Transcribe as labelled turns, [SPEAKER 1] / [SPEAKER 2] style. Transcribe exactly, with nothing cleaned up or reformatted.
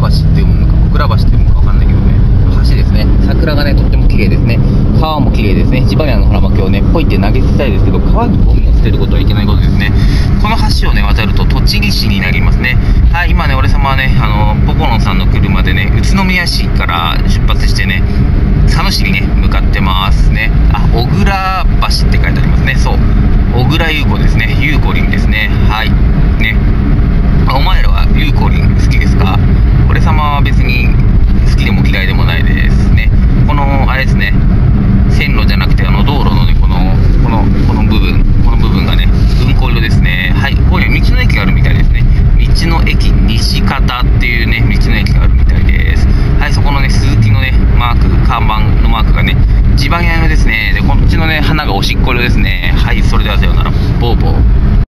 [SPEAKER 1] 橋って読むのか小倉橋って読むのかわかんないけどね、橋ですね。桜がねとっても綺麗ですね。川も綺麗ですね。ジバニャンのほら巻きをねポイって投げ捨てたいですけど、川にゴミを捨てることはいけないことですね。この橋をね渡ると栃木市になりますね。はい、今ね俺様はねあのポコロンさんの車でね宇都宮市から出発してね佐野市にね向かってますね。あ、小倉橋って書いてありますね。そう、小倉優子ですね。ゆうこりんですね。はいね。お前らはゆうこりん好きですか？俺様は別に好きでも嫌いでもないですね。このあれですね、線路じゃなくてあの道路のねこのこのこの部分この部分がねうんこ色ですね。はい、ここに道の駅があるみたいですね。道の駅西方っていうね道の駅があるみたいです。はい、そこのね鈴木のねマーク看板のマークがねジバニャン色ですね。でこっちのね花がおしっこ色ですね。はい、それではさようなら。